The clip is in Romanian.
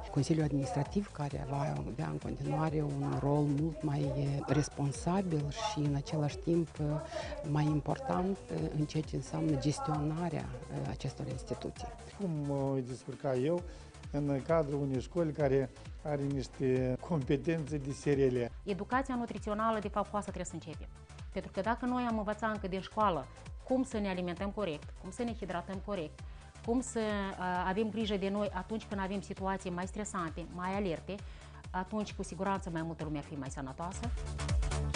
Consiliul Administrativ, care va avea în continuare un rol mult mai responsabil și în același timp mai important în ceea ce înseamnă gestionarea acestor instituții. Cum mă descurca eu în cadrul unei școli care are niște competențe de serie? Educația nutrițională, de fapt, cu asta trebuie să începem. Pentru că dacă noi am învățat încă din școală cum să ne alimentăm corect, cum să ne hidratăm corect, cum să avem grijă de noi atunci când avem situații mai stresante, mai alerte, atunci cu siguranță mai multă lume ar fi mai sănătoasă.